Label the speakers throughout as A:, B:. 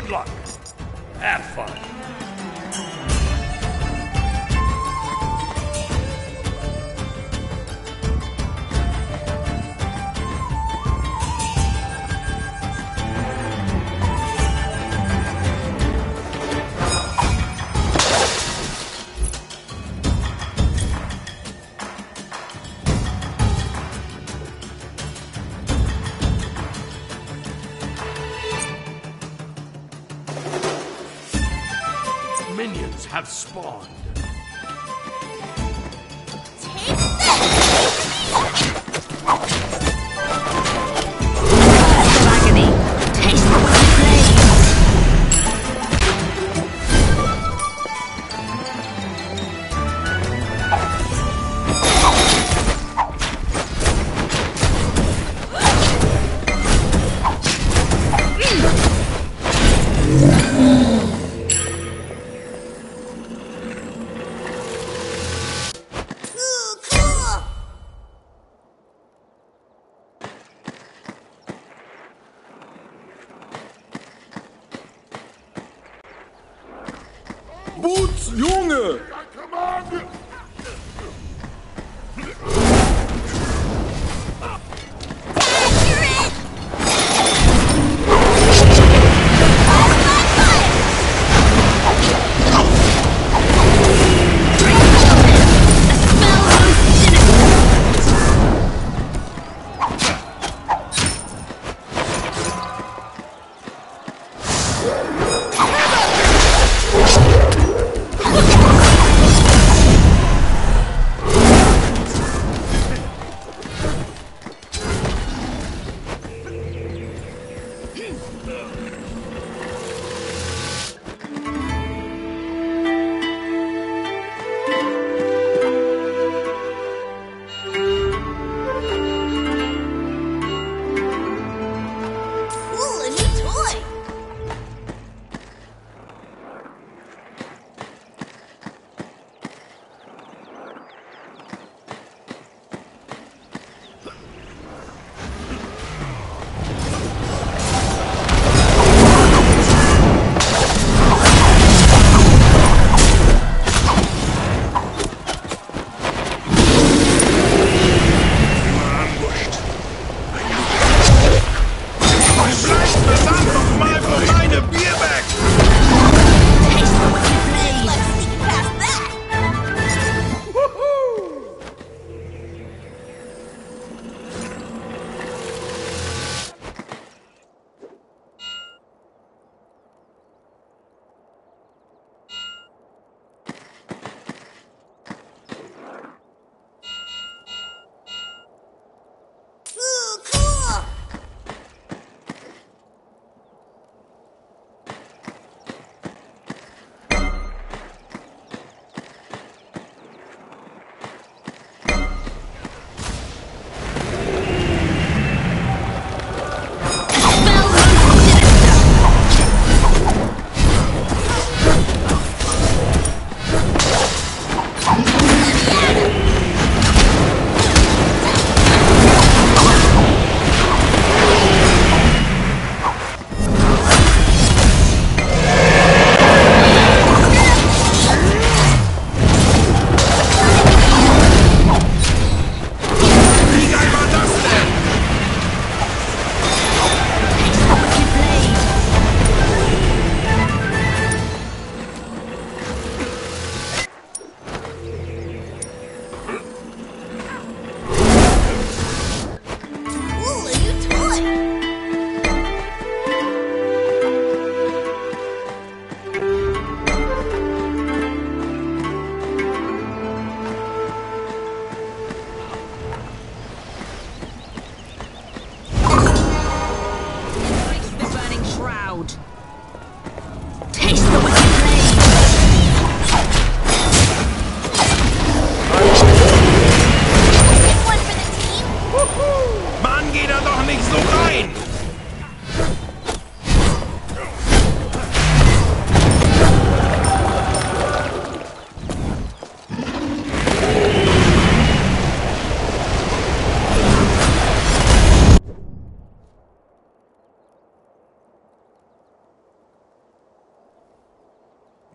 A: Good luck. Have fun. Minions have spawned.
B: Agony. Taste the flames.
C: Boots, Junge!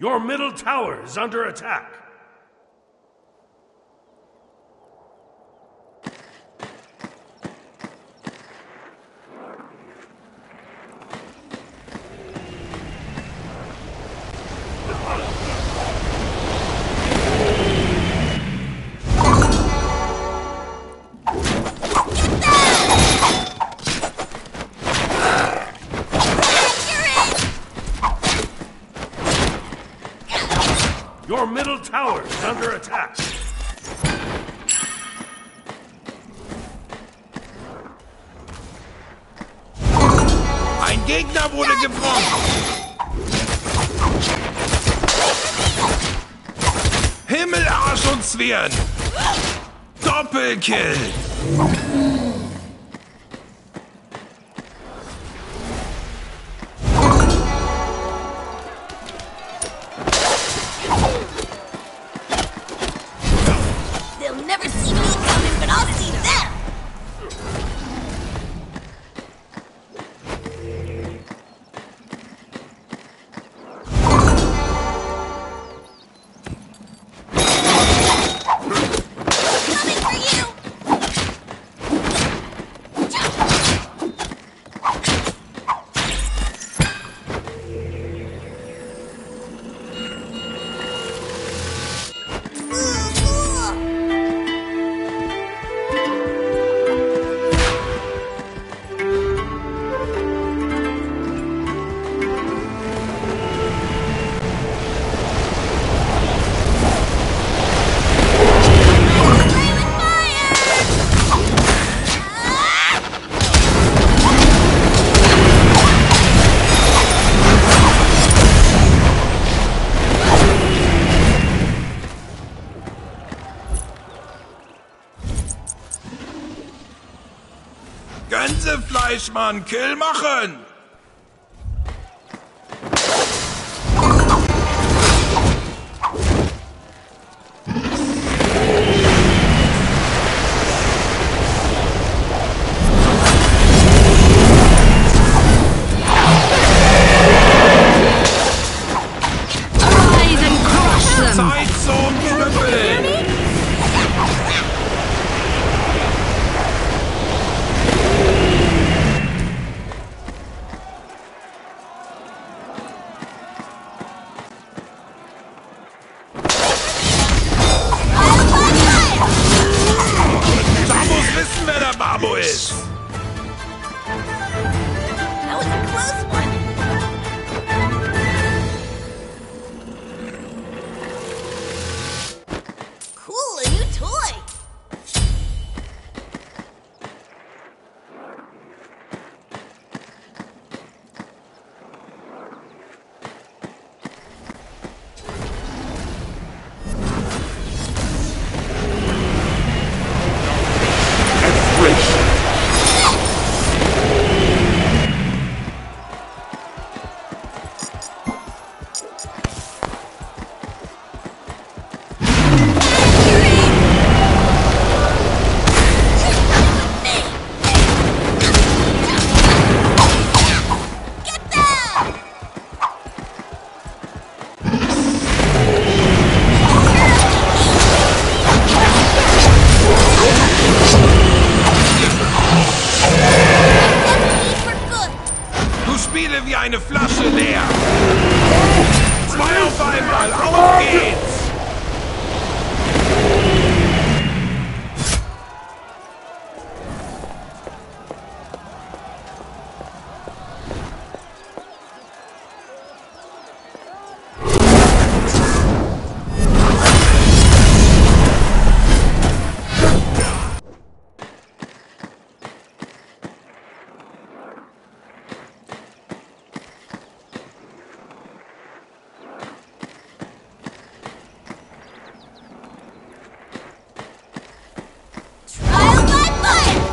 A: Your middle tower is under attack. Your middle tower is under attack.
C: Ein Gegner wurde gebrochen. Himmel, Arsch und Zwirn. Doppelkill.
B: They'll never see me coming, but I'll see them! Coming for you!
C: Gänsefleischmann, Kill machen!
B: Rise and crush them!
C: Zeit zum Knüppeln! Da muss wissen, wer der Babo ist!
B: That was a close one! Cool, a new toy!
C: Du spiele wie eine Flasche leer! Zwei auf einmal, auf geht's!
B: Trial by fire!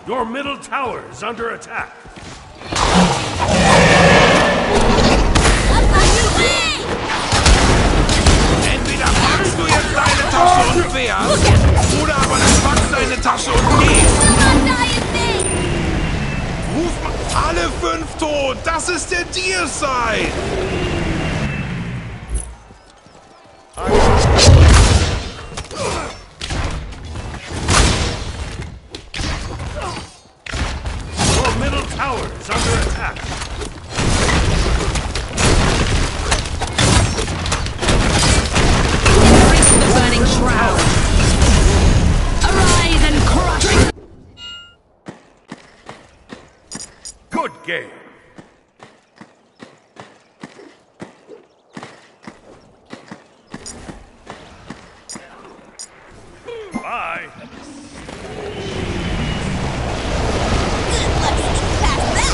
A: Your middle tower is under attack.
C: Entweder packst du jetzt deine Tasche und fährst, oder aber du packst deine Tasche und gehst. Ruf mal alle 5 tot! Das ist der Deicide!
A: Your middle tower is under attack.
B: Embrace the burning shroud. Arise and crush.
A: Good game. Bye.
B: Good luck sneaking past that.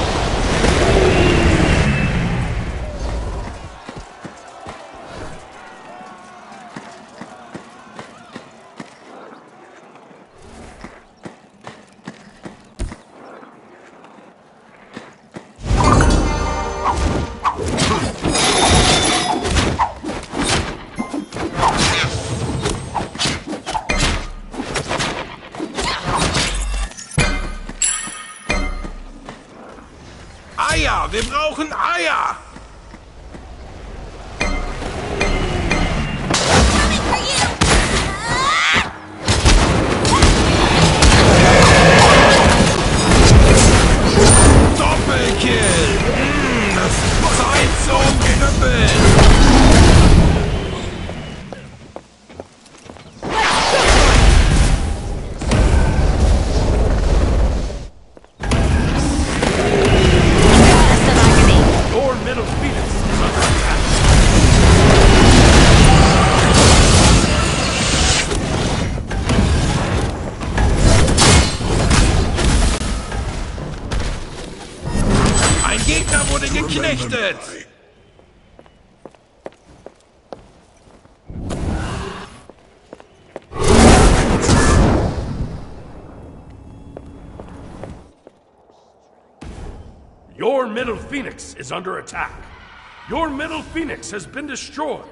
C: Eier! Wir brauchen Eier!
B: Coming for you.
C: Doppelkill! Das ist Zeit zum Knüppeln!
B: Goddess of agony.
A: Your middle phoenix is under attack.
C: Ein Gegner wurde geknechtet!
A: Your middle phoenix is under attack. Your middle phoenix has been destroyed.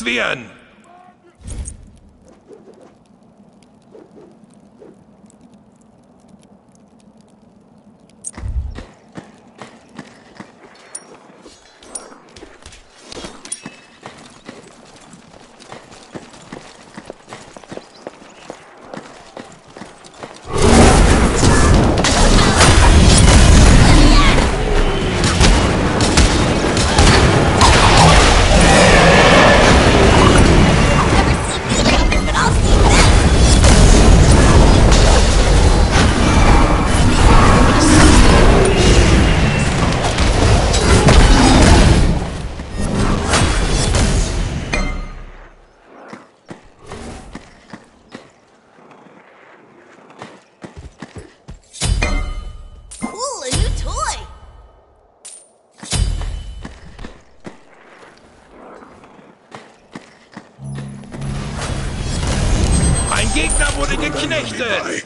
C: werden! Gegner wurde geknechtet!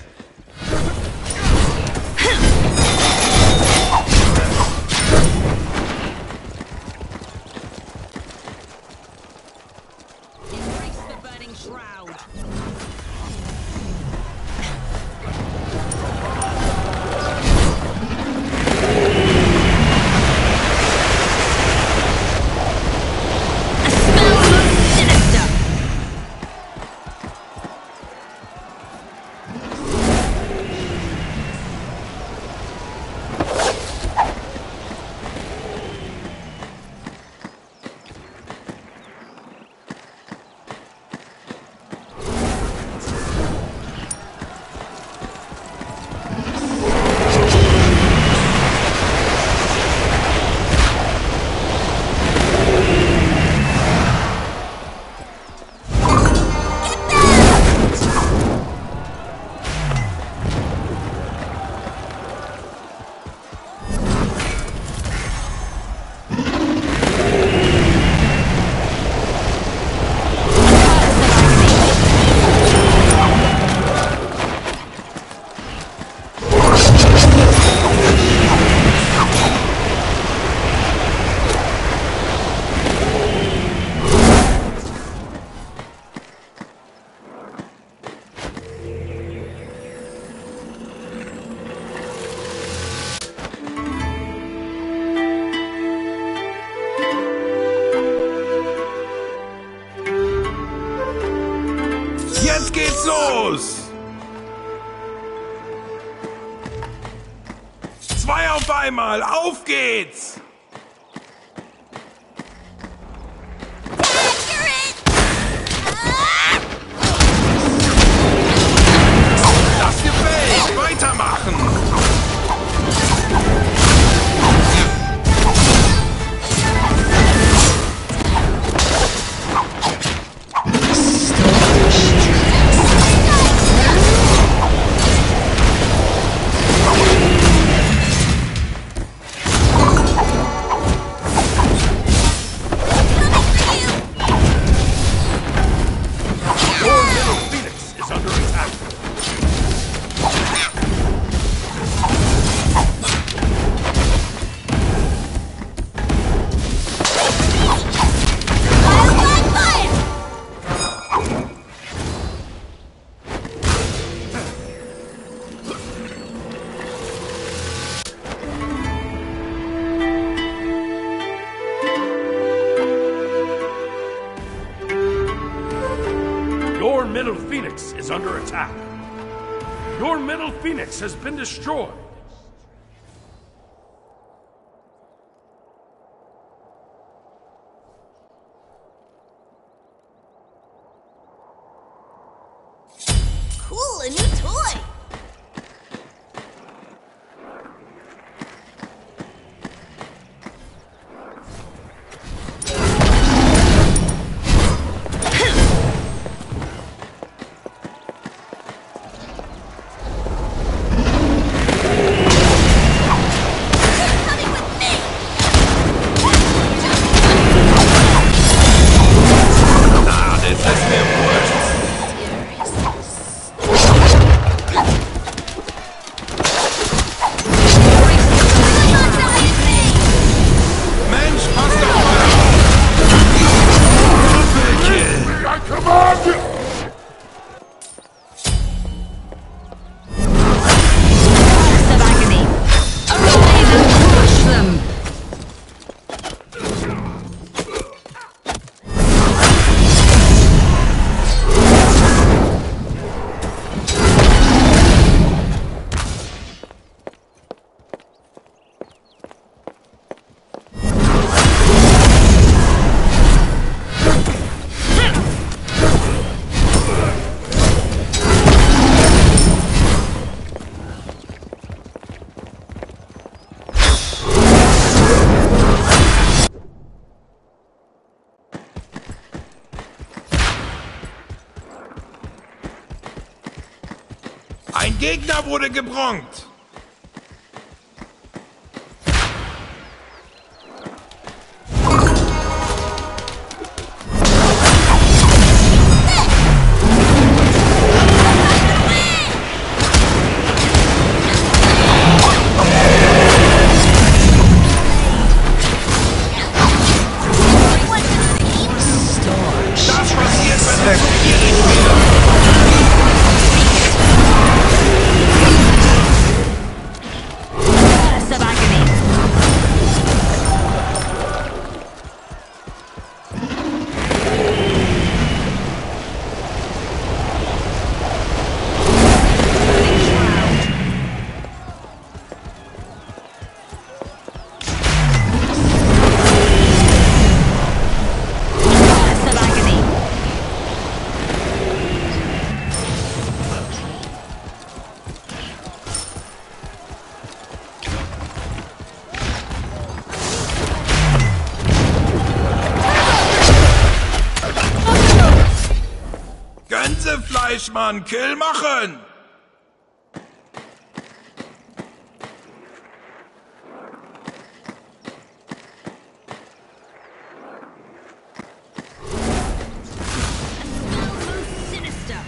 B: Embrace the burning shroud.
C: Jetzt geht's los! 2 auf einmal, auf geht's! Das gefällt! Weitermachen!
A: Your middle phoenix is under attack. Your middle phoenix has been destroyed.
B: Cool, a new toy.
C: Ein Gegner wurde gebronkt. Das passiert, wenn der gierig wird. Gänsefleischmann, Kill machen!
B: Sinister.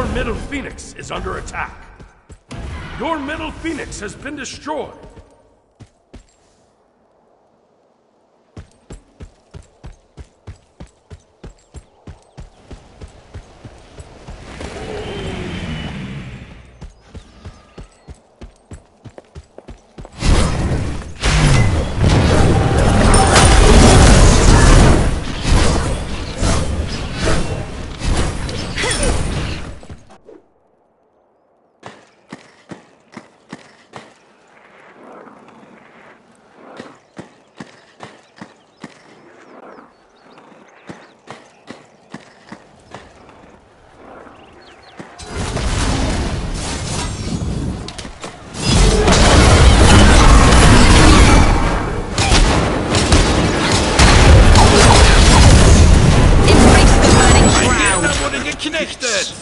A: middle phoenix is under attack. Your middle phoenix has been destroyed.
C: Geknechtet!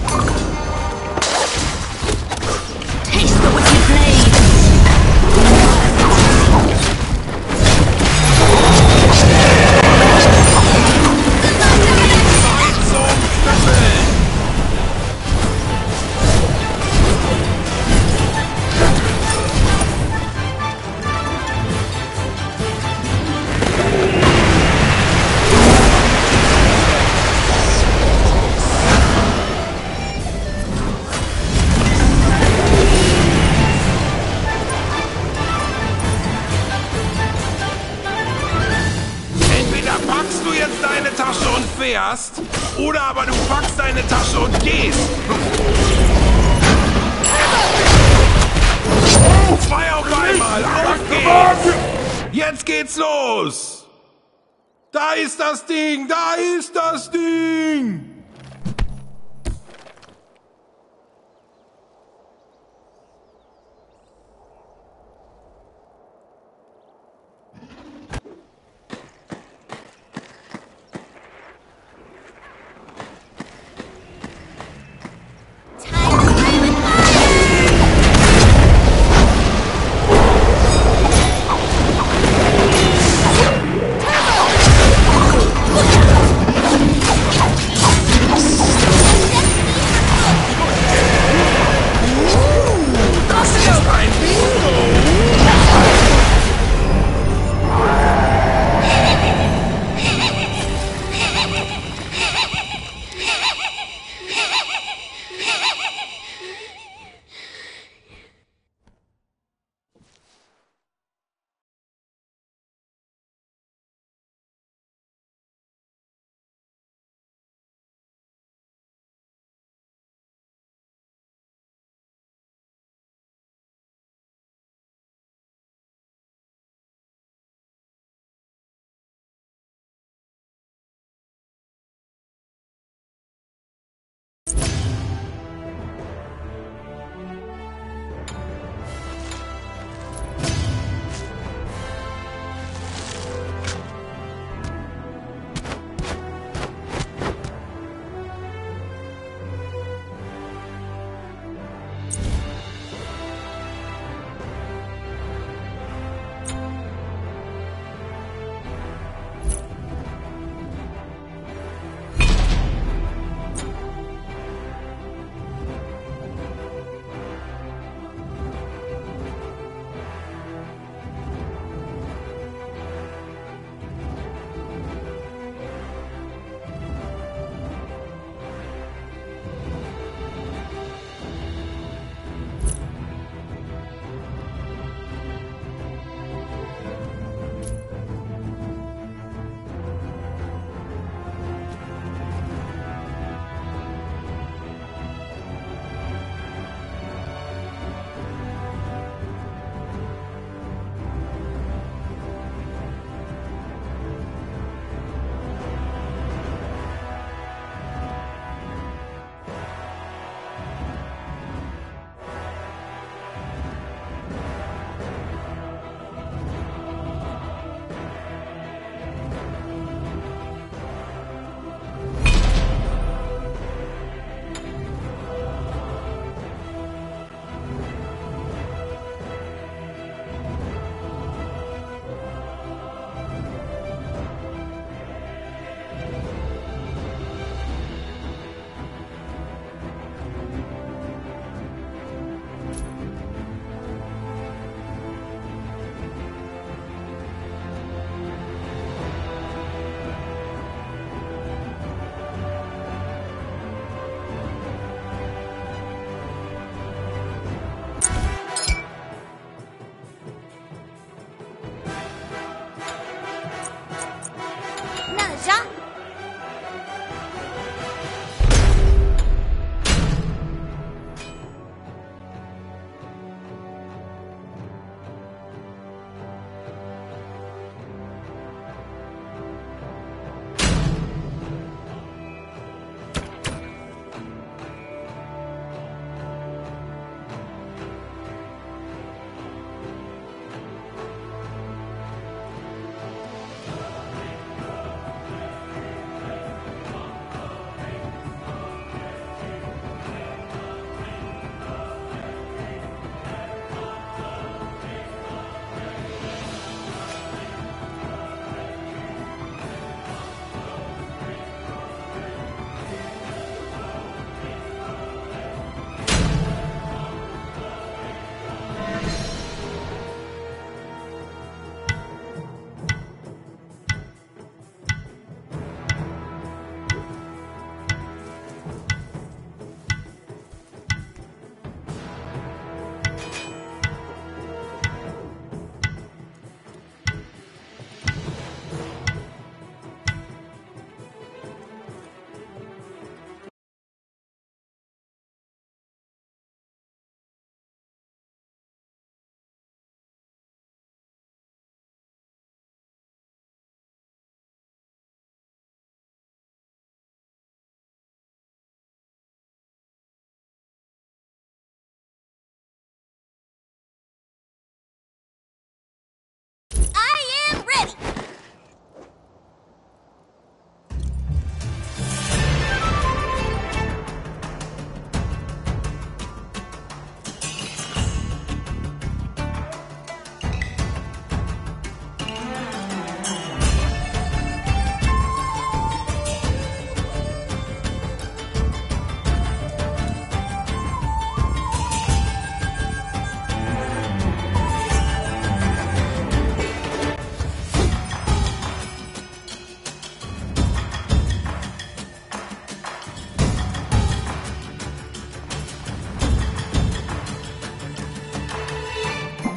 B: Taste the wicked blade!
C: Zum Knüppeln! Packst du jetzt deine Tasche und fährst, oder aber du packst deine Tasche und gehst. Zwei auf einmal, auf geht's! Jetzt geht's los! Da ist das Ding, da ist das Ding!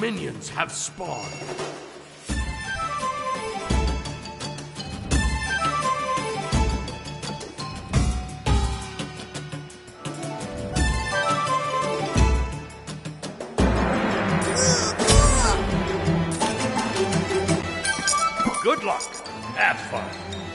A: minions have spawned. Good luck. Have fun.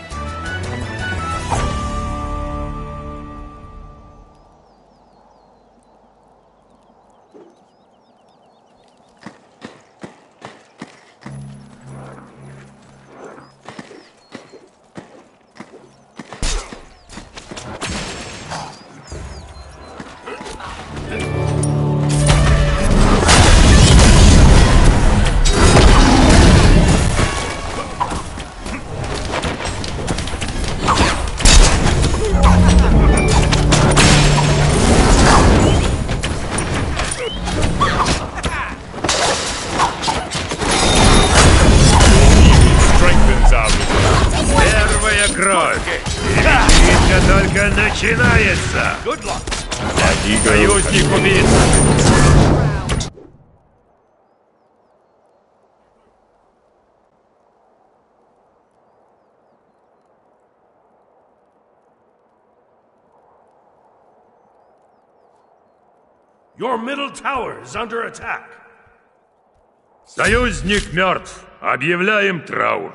D: Только начинается!
A: Good luck.
D: Союзник убийца!
A: Your middle tower is under attack.
D: Союзник мертв. Объявляем траур.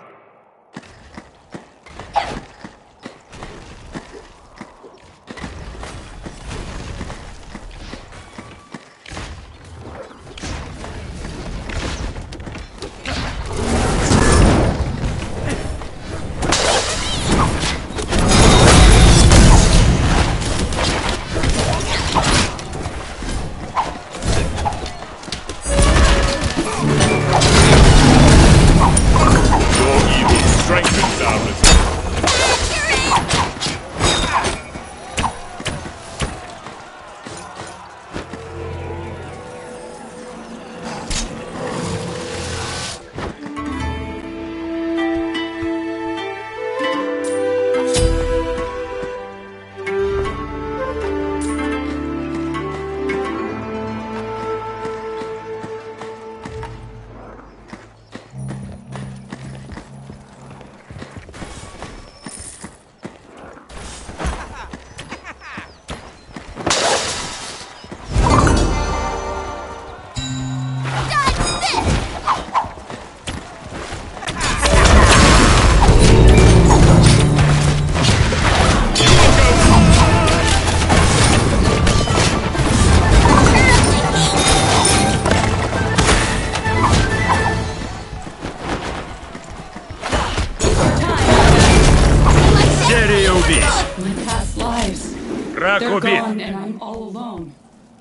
E: They're gone and I'm all alone.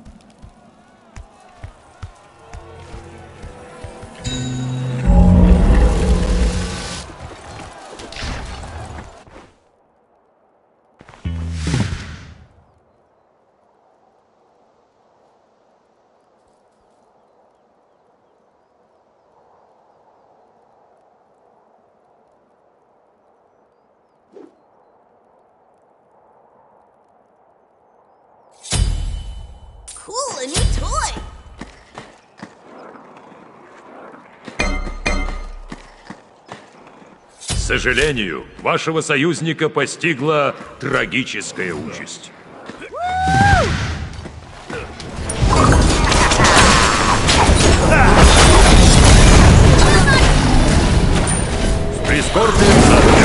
B: Cool, a new toy!
D: К сожалению, вашего союзника постигла трагическая участь. С прискорбием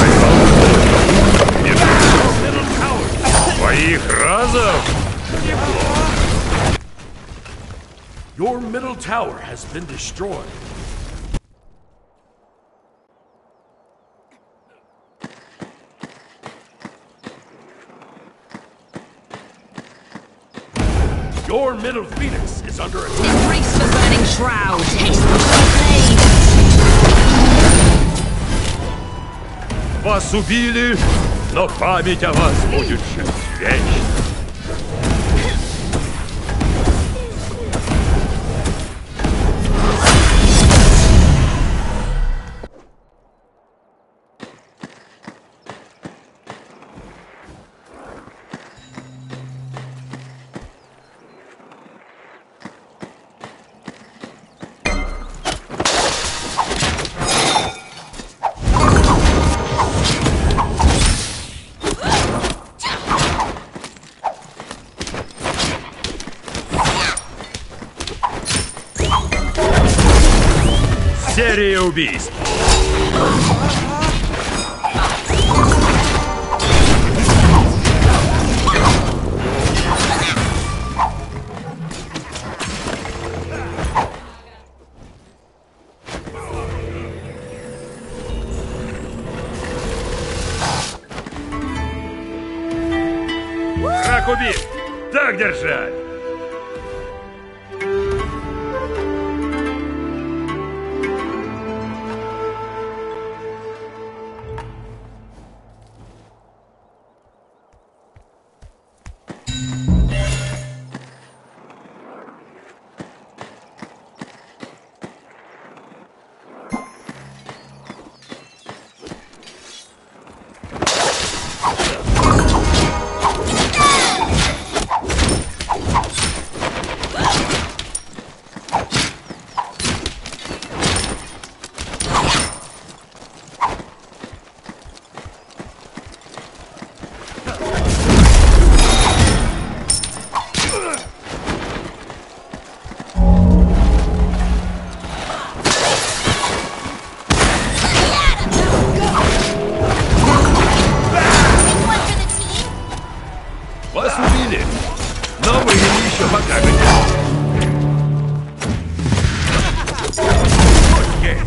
D: своих разов!
A: Your middle tower has been destroyed. Your middle phoenix is under attack.
B: Embrace the burning shroud! Taste the blade!
D: Вас убили, но память о вас будет жить вечно. Серия убийств. Враг убит! Так держать! Вас убили, но вы еще покажете. Окей.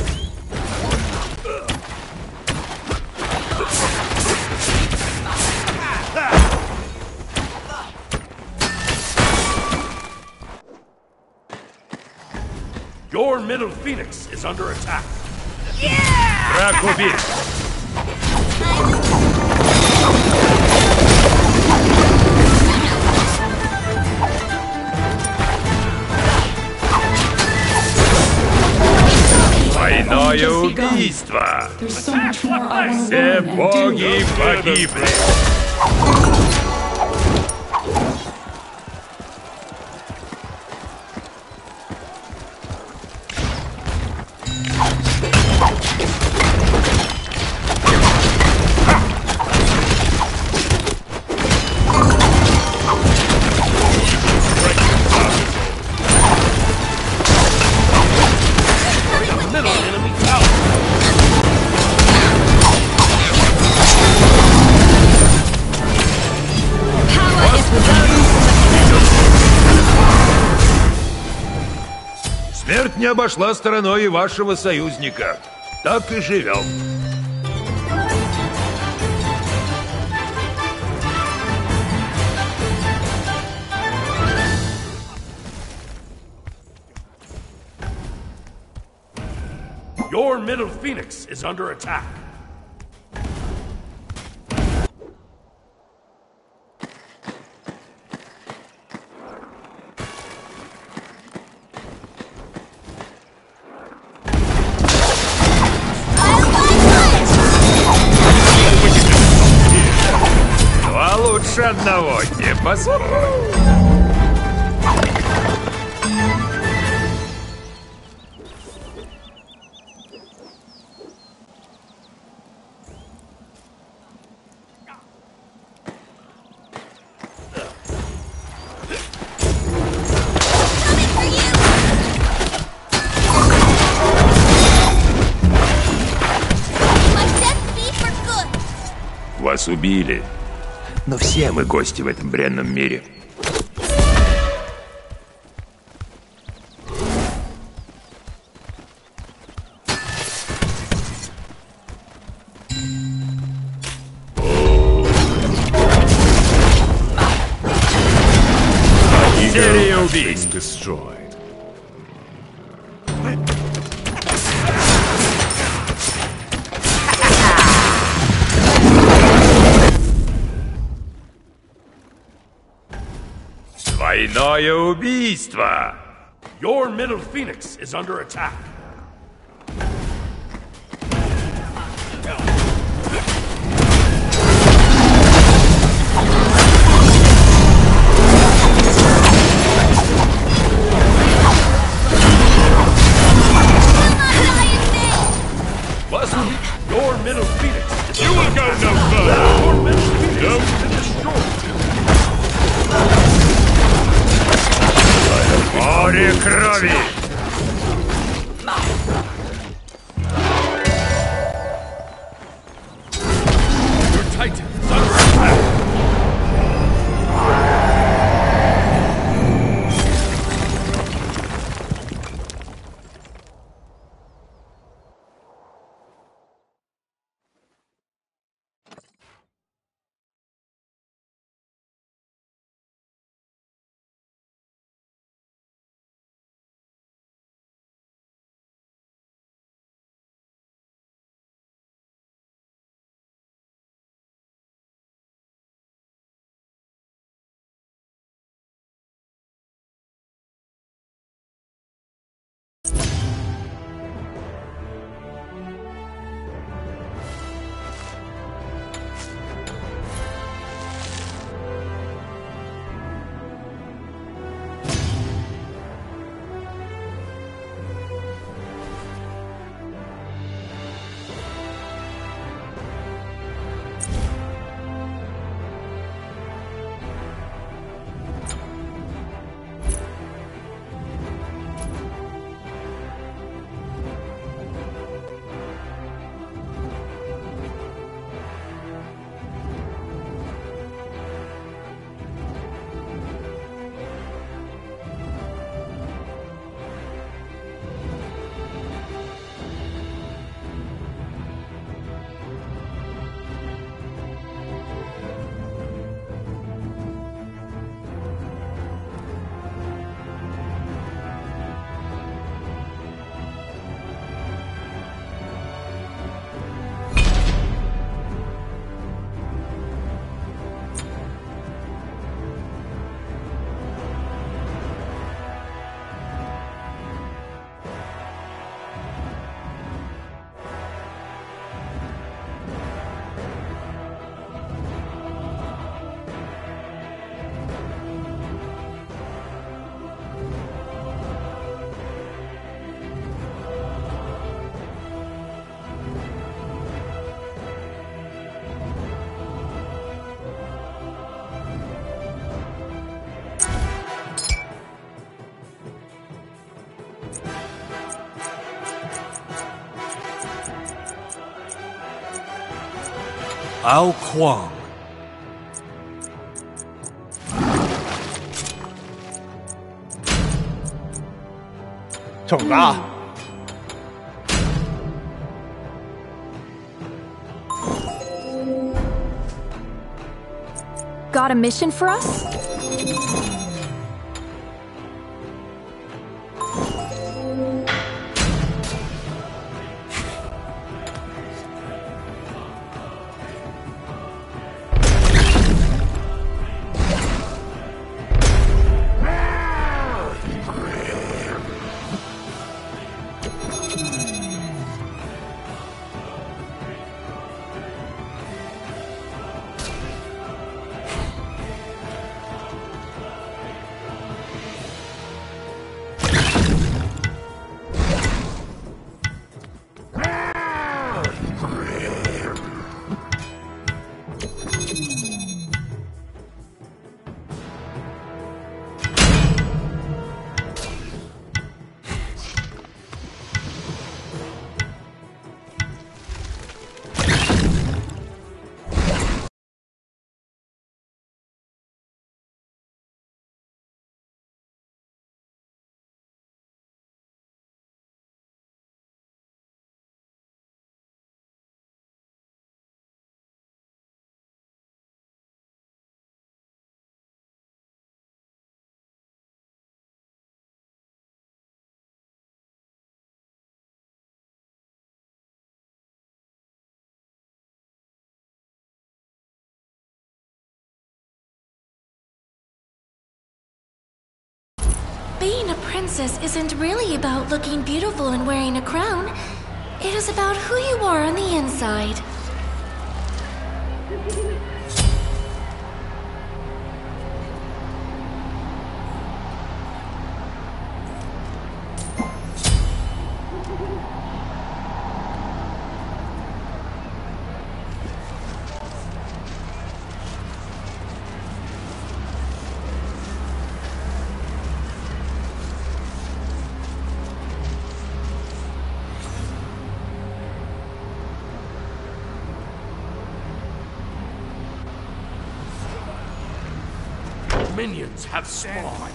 A: Your middle phoenix is under attack.
D: Враг убит. Двойное убийство.
E: There's so much more I want to
D: Все
E: learn and do.
D: боги погибли.
A: Middle enemy out.
D: Смерть не обошла стороной и вашего союзника. Так и живем.
A: Your middle phoenix is under attack.
D: А лучше одного не поспорь. Вас убили, но все мы гости в этом бренном мире. Серия убийств. Двойное убийство!
A: Your middle phoenix is under attack.
D: Вас убили.
A: Your middle phoenix is
D: You will go no further.
A: Your middle phoenix has been destroyed.
D: Море крови!
F: Ao Kuang.
G: Got a mission for us?
B: Being a princess isn't really about looking beautiful and wearing a crown. It is about who you are on the inside.
A: Minions have spawned.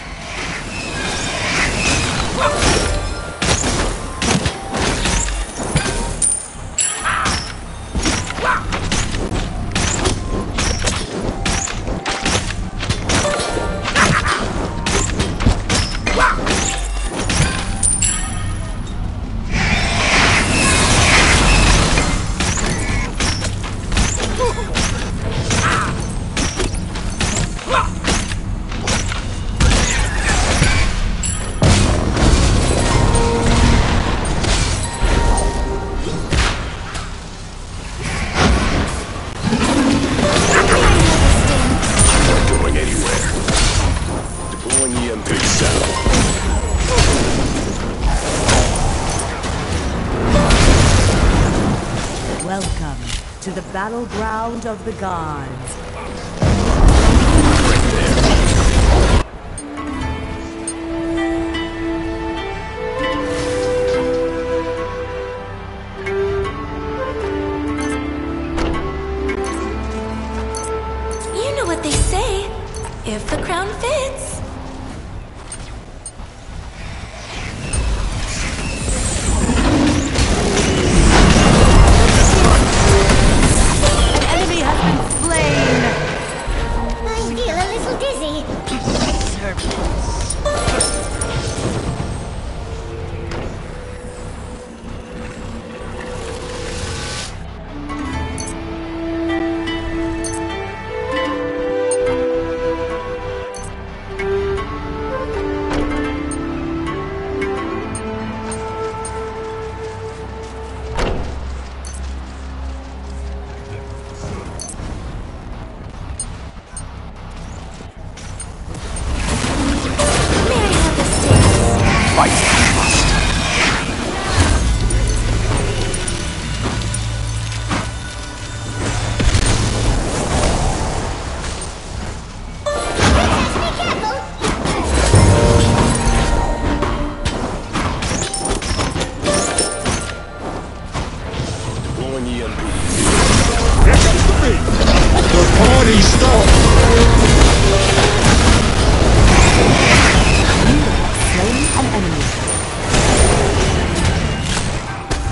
H: Welcome to the battleground of the gods.
B: You know what they say. If the crown fits.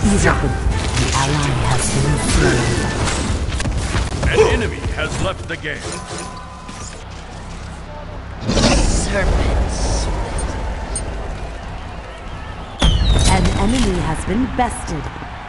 H: The ally has been slain.
A: An enemy has left the game.
B: Serpents.
H: An enemy has been bested.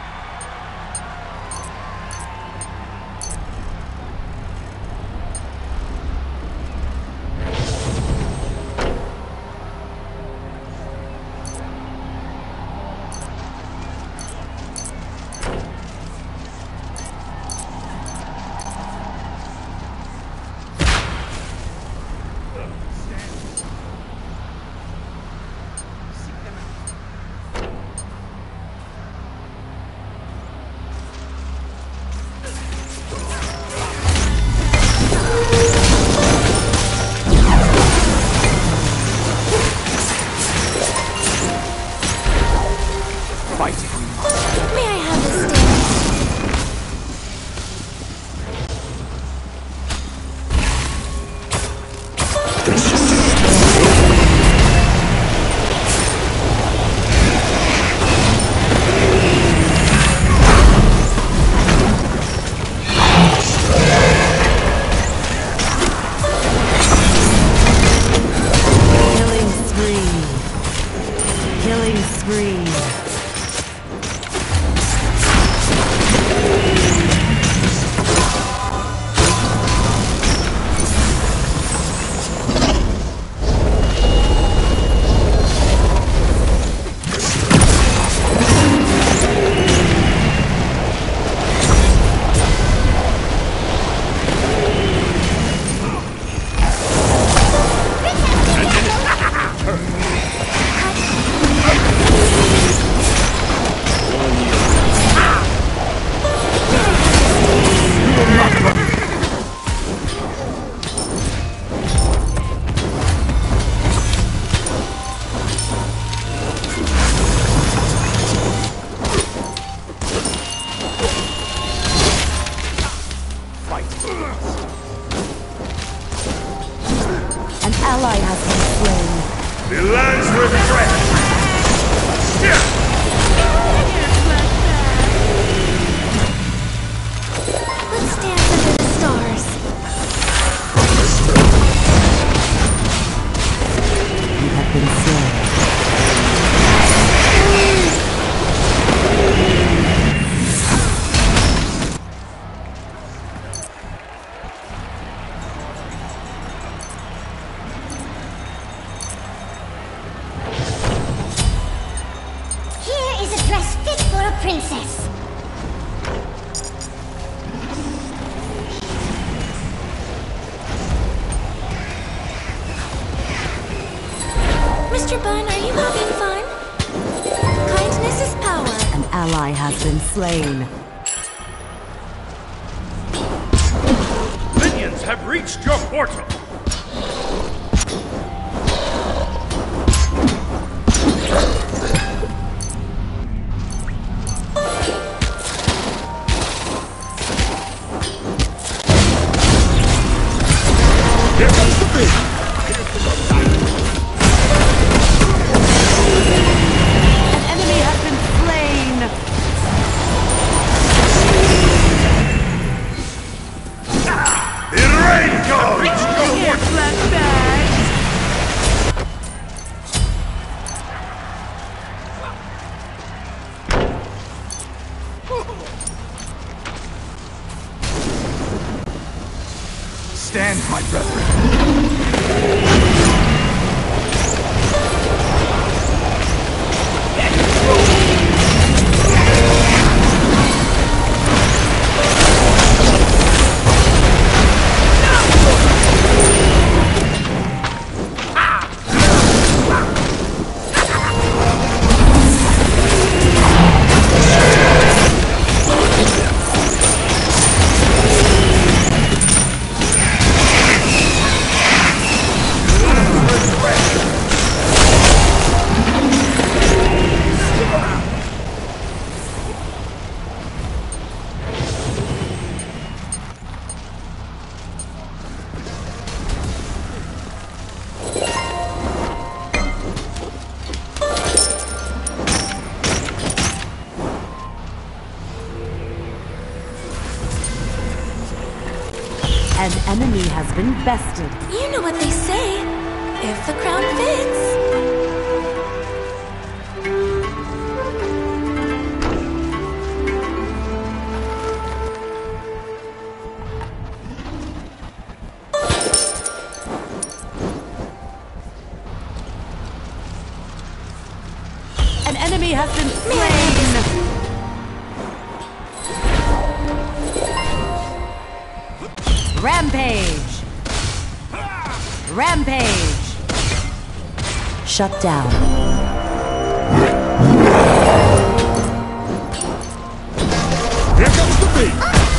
B: May I have a stand?
H: Killing spree. An ally has been slain.
A: The lands regret.
B: Let's dance under the stars.
H: You have been slain.
F: Here is a dress fit for a princess.
B: Mr. Bun, are you having fun? Kindness is power.
H: An ally has been slain.
A: Minions have reached your portal.
H: An enemy has been slain.
A: The rain god reached your
H: has been bested.
B: You know what they say. If the crown fits.
H: An enemy has been slain! Rampage! Rampage! Shut down.
C: Here comes the beat!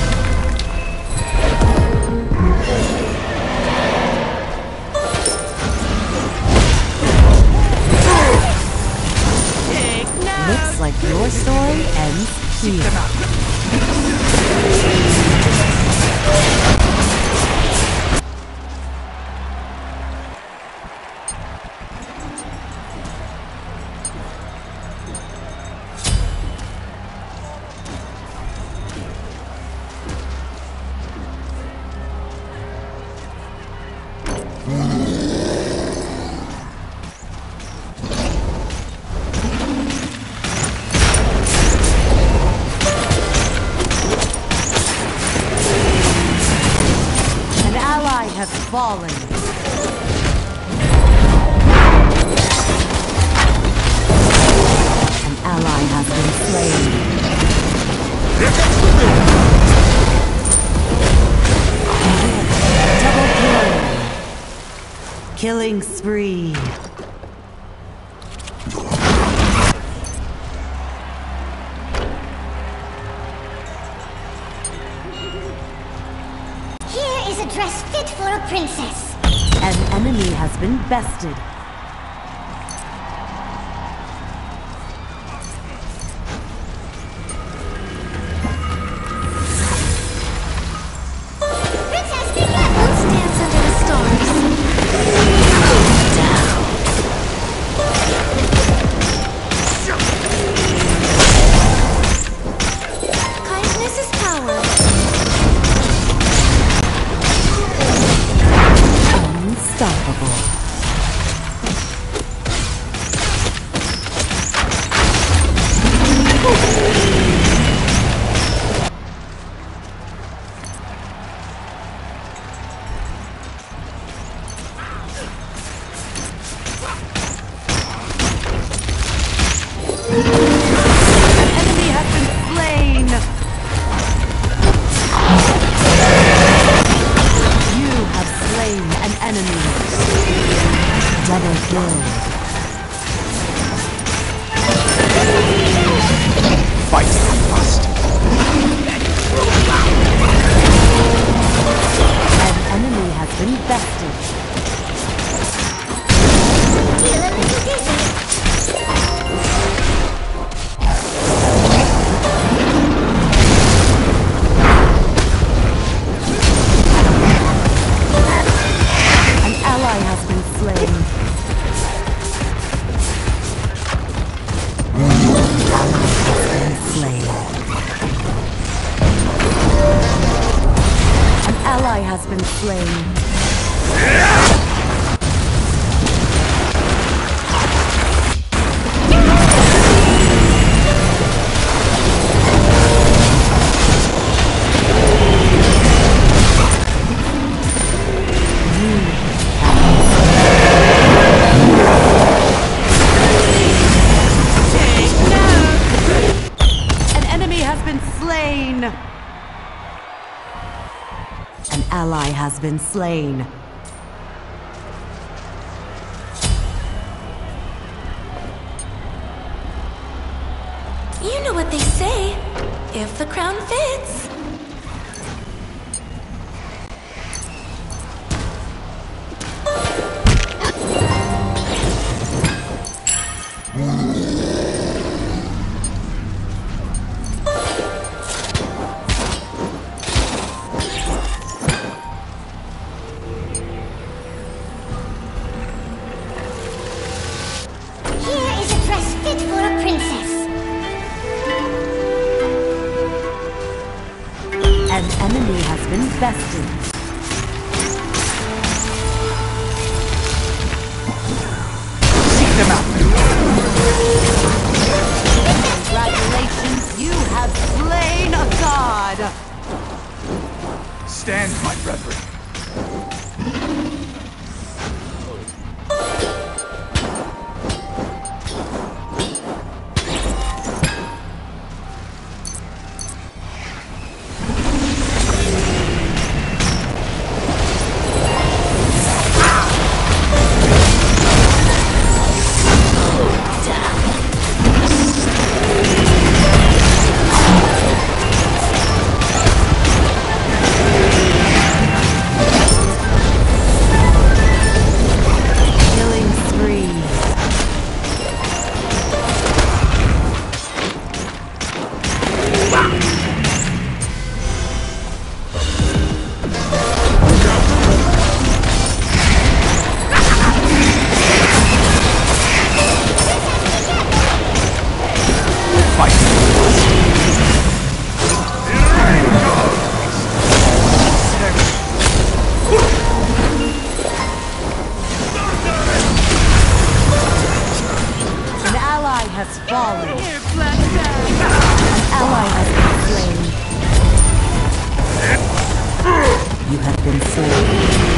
H: Looks like your story ends here. Has fallen. An ally has been slain.
C: Here comes the beat!
H: Double kill. Killing spree.
F: Here is a dress fit for a princess.
H: An enemy has been bested.
F: Princess Vivian!
B: Let's dance under the stars. Kindness is power.
H: Unstoppable. Enemy has been slain. You have slain an enemy. Double kill.
D: Fight must.
H: An enemy has been bested.
F: Feel a little dizzy.
H: An ally has been slain. An ally has been slain. An enemy has been slain. An ally has been slain.
B: You know what they say. If the crown fits.
F: Here is a dress fit for a princess.
H: An enemy has been bested. God!
C: Stand, my brethren.
H: Has fallen. An ally has been slain. You have been slain.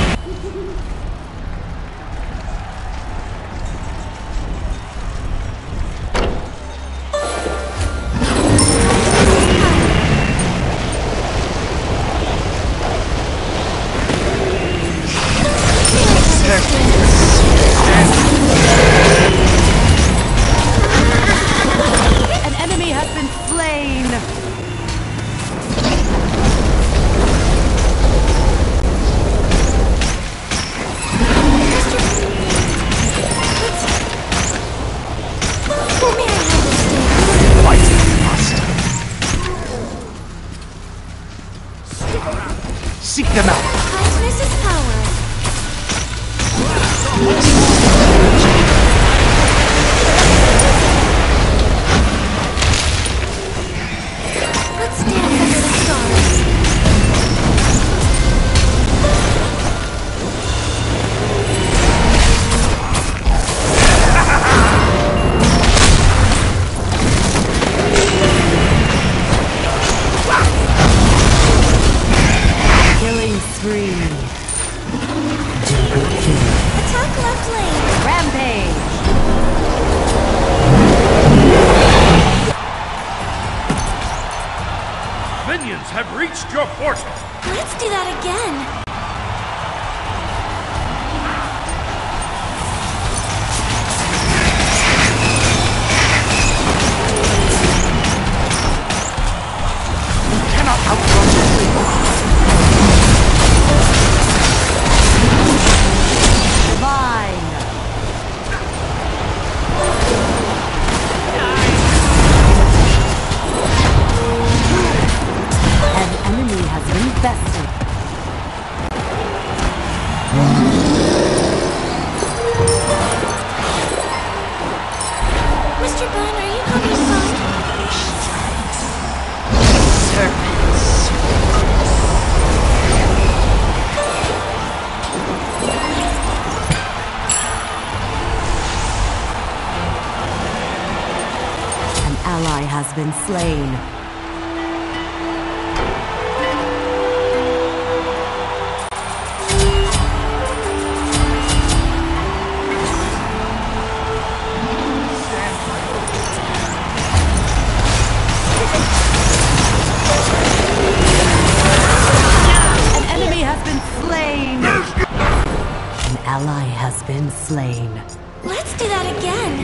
C: Seek them out.
B: Kindness is power. Let's dance under the stars.
H: Killing spree.
B: Attack left lane.
H: Rampage.
A: Minions have reached your portal.
B: Let's do that again.
C: Cannot outrun
H: Divine. An enemy has been bested.
B: Mr. Bun, are you having fun?
H: An ally has been slain. An enemy has been slain. An ally has been slain.
B: Let's do that again.